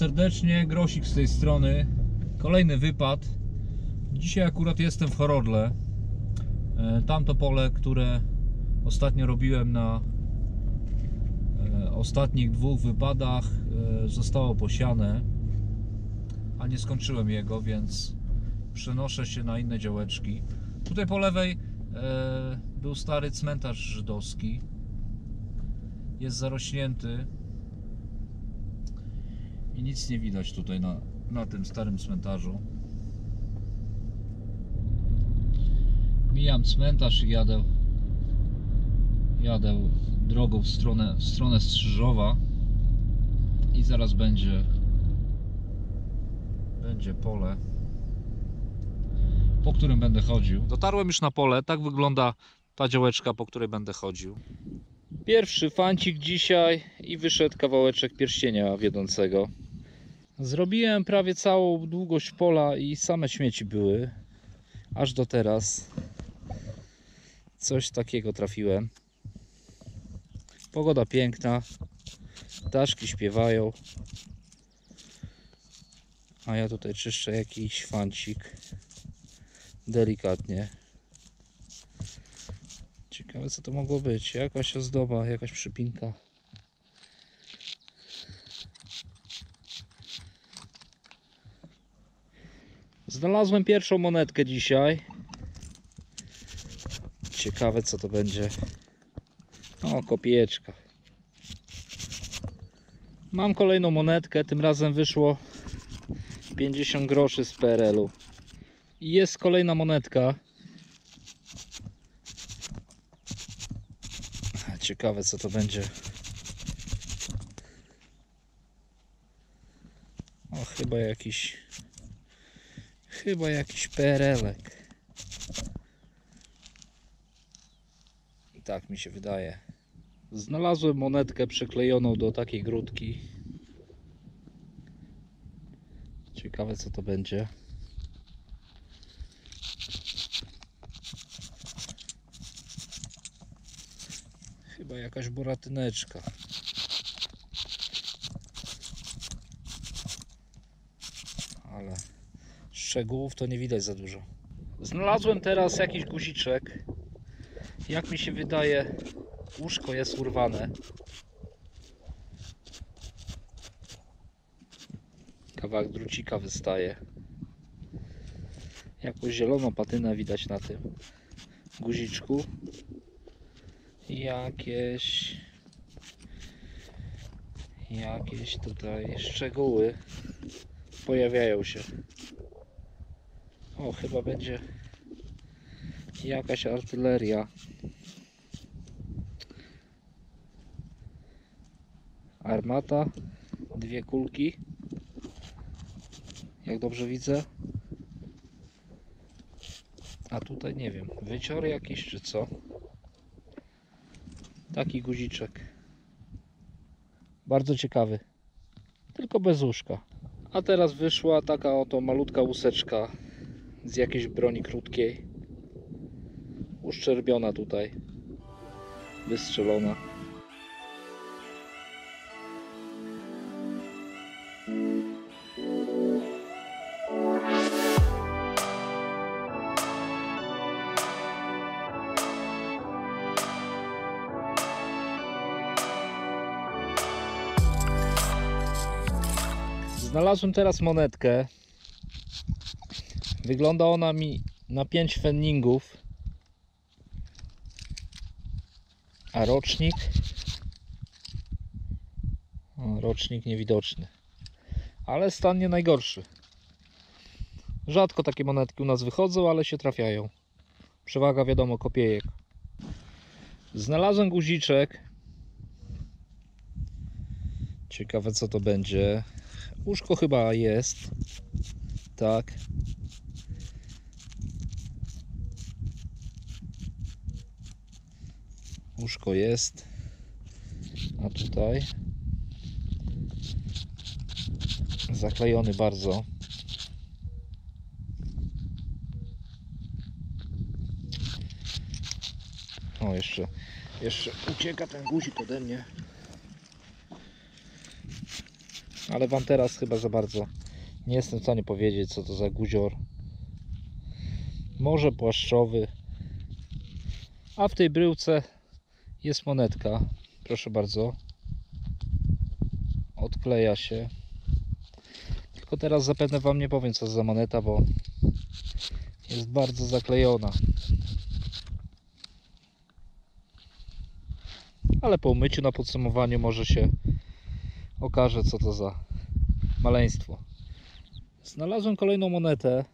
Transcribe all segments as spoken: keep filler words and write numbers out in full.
serdecznie, Grosik z tej strony. Kolejny wypad. Dzisiaj akurat jestem w Horodle. Tamto pole, które ostatnio robiłem na ostatnich dwóch wypadach, zostało posiane, a nie skończyłem jego, więc przenoszę się na inne działeczki. Tutaj po lewej był stary cmentarz żydowski. Jest zarośnięty i nic nie widać tutaj na, na tym starym cmentarzu. Mijam cmentarz i jadę jadę drogą w stronę, w stronę Strzyżowa i zaraz będzie będzie pole, po którym będę chodził. Dotarłem już na pole, tak wygląda ta działeczka, po której będę chodził. Pierwszy fancik dzisiaj i wyszedł kawałeczek pierścienia wiodącego. Zrobiłem prawie całą długość pola i same śmieci były. Aż do teraz coś takiego trafiłem. Pogoda piękna, ptaszki śpiewają, a ja tutaj czyszczę jakiś fancik delikatnie. Ciekawe, co to mogło być, jakaś ozdoba, jakaś przypinka. Znalazłem pierwszą monetkę dzisiaj. Ciekawe, co to będzie. O, kopieczka. Mam kolejną monetkę, tym razem wyszło pięćdziesiąt groszy z P R L u. I jest kolejna monetka. Ciekawe, co to będzie. O, chyba jakiś chyba jakiś P R L ek. I tak mi się wydaje. Znalazłem monetkę przyklejoną do takiej grudki. Ciekawe, co to będzie. Chyba jakaś boratyneczka. Ale szczegółów to nie widać za dużo. Znalazłem teraz jakiś guziczek. Jak mi się wydaje, łóżko jest urwane. Kawałek drucika wystaje. Jakąś zieloną patynę widać na tym guziczku. Jakieś jakieś tutaj szczegóły pojawiają się. O, chyba będzie jakaś artyleria. Armata, dwie kulki, jak dobrze widzę. A tutaj nie wiem, wycior jakiś czy co. Taki guziczek. Bardzo ciekawy. Tylko bez łóżka. A teraz wyszła taka oto malutka łuseczka z jakiejś broni krótkiej. Uszczerbiona tutaj. Wystrzelona. Znalazłem teraz monetkę. Wygląda ona mi na pięć fenningów. A rocznik? O, rocznik niewidoczny. Ale stan nie najgorszy. Rzadko takie monetki u nas wychodzą, ale się trafiają. Przewaga, wiadomo, kopiejek. Znalazłem guziczek. Ciekawe, co to będzie. Łóżko chyba jest. Tak. Łóżko jest. A tutaj zaklejony bardzo. O, jeszcze, jeszcze ucieka ten guzik ode mnie. ale wam teraz chyba za bardzo nie jestem w stanie powiedzieć, co to za guzior. Może płaszczowy. A w tej bryłce jest monetka, proszę bardzo, odkleja się. Tylko teraz zapewne wam nie powiem, co za moneta, bo jest bardzo zaklejona. Ale po umyciu na podsumowaniu może się okaże, co to za maleństwo. Znalazłem kolejną monetę.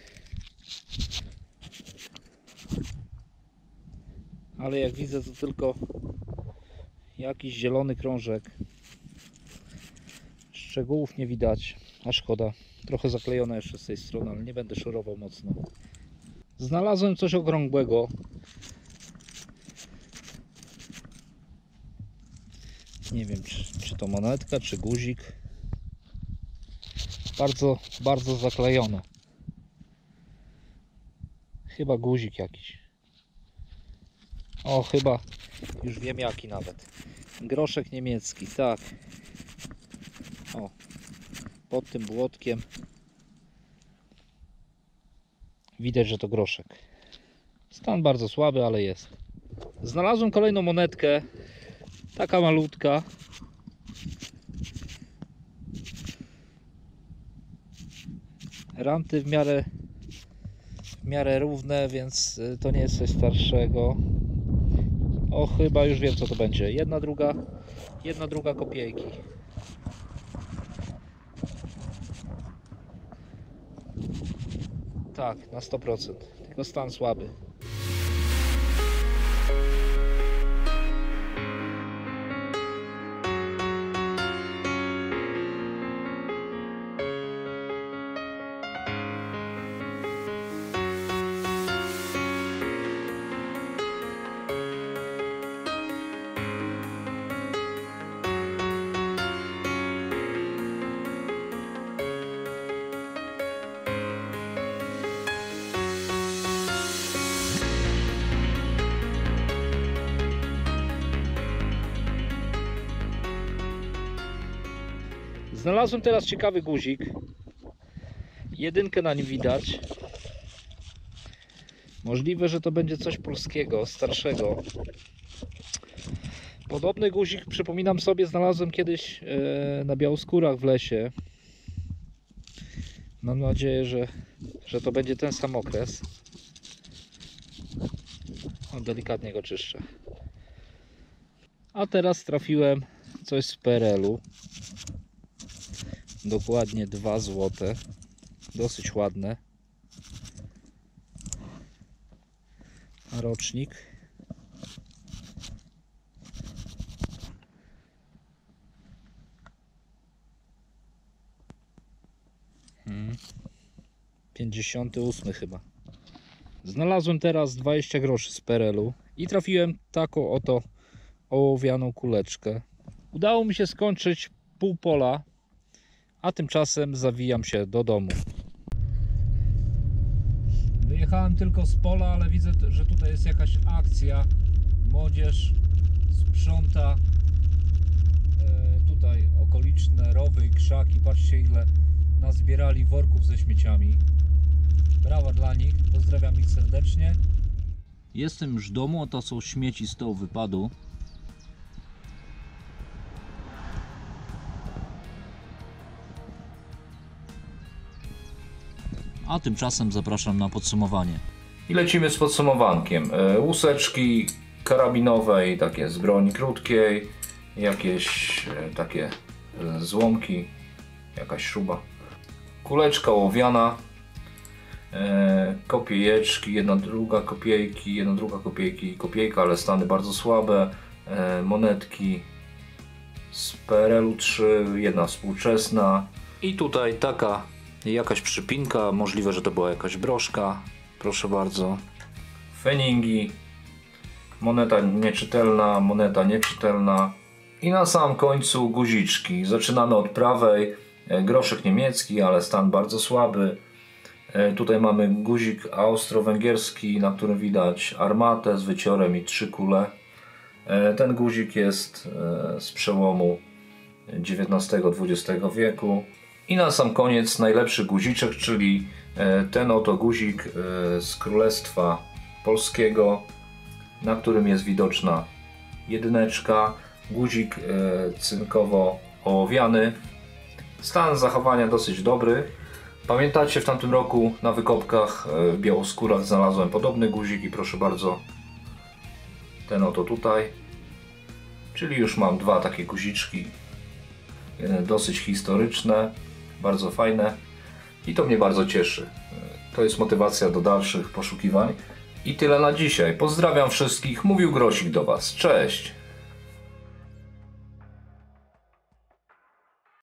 Ale jak widzę, to tylko jakiś zielony krążek. Szczegółów nie widać, a szkoda. Trochę zaklejona jeszcze z tej strony, ale nie będę szorował mocno. Znalazłem coś okrągłego. Nie wiem, czy, czy to monetka, czy guzik. Bardzo, bardzo zaklejone. Chyba guzik jakiś. O, chyba już wiem jaki nawet. Groszek niemiecki, tak. O, pod tym błotkiem widać, że to groszek. Stan bardzo słaby, ale jest. Znalazłem kolejną monetkę. Taka malutka. Ranty w miarę w miarę równe, więc to nie jest coś starszego. O, chyba już wiem, co to będzie. Jedna druga, jedna druga kopiejki. Tak, na sto procent. Tylko stan słaby. Znalazłem teraz ciekawy guzik. Jedynkę na nim widać. Możliwe, że to będzie coś polskiego, starszego. Podobny guzik, przypominam sobie, znalazłem kiedyś na Białoskórach w lesie. Mam nadzieję, że, że to będzie ten sam okres. O, delikatnie go czyszczę. A teraz trafiłem coś z P R L-u. Dokładnie dwa złote. Dosyć ładne. A rocznik hmm. pięćdziesiąty ósmy chyba. Znalazłem teraz dwadzieścia groszy z P R L-u i trafiłem taką oto ołowianą kuleczkę. Udało mi się skończyć pół pola, a tymczasem zawijam się do domu. Wyjechałem tylko z pola, ale widzę, że tutaj jest jakaś akcja. Młodzież sprząta e, tutaj okoliczne rowy i krzaki. Patrzcie, ile nazbierali worków ze śmieciami. Brawa dla nich, pozdrawiam ich serdecznie. Jestem już w domu, to są śmieci z tego wypadu. A tymczasem zapraszam na podsumowanie. I lecimy z podsumowankiem. Łuseczki karabinowej, takie z broni krótkiej, jakieś takie złomki, jakaś śruba, kuleczka ołowiana, kopiejeczki, jedna druga kopiejki, jedna druga kopiejki, kopiejka, ale stany bardzo słabe, monetki z P R L-u trzy, jedna współczesna i tutaj taka jakaś przypinka, możliwe, że to była jakaś broszka, proszę bardzo. Feningi, moneta nieczytelna, moneta nieczytelna i na samym końcu guziczki. Zaczynamy od prawej, groszek niemiecki, ale stan bardzo słaby. Tutaj mamy guzik austro-węgierski, na którym widać armatę z wyciorem i trzy kule. Ten guzik jest z przełomu dziewiętnastego dwudziestego wieku. I na sam koniec najlepszy guziczek, czyli ten oto guzik z Królestwa Polskiego, na którym jest widoczna jedyneczka. Guzik cynkowo-ołowiany. Stan zachowania dosyć dobry. Pamiętacie, w tamtym roku na wykopkach w Białoskórach znalazłem podobny guzik i proszę bardzo, ten oto tutaj. Czyli już mam dwa takie guziczki, dosyć historyczne, bardzo fajne i to mnie bardzo cieszy. To jest motywacja do dalszych poszukiwań. I tyle na dzisiaj. Pozdrawiam wszystkich, mówił Grosik do Was. Cześć!